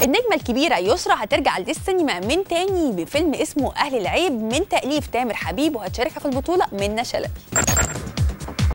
النجمة الكبيرة يسرا هترجع للسينما من تاني بفيلم اسمه أهل العيب من تأليف تامر حبيب، وهتشاركها في البطولة منة شلبي.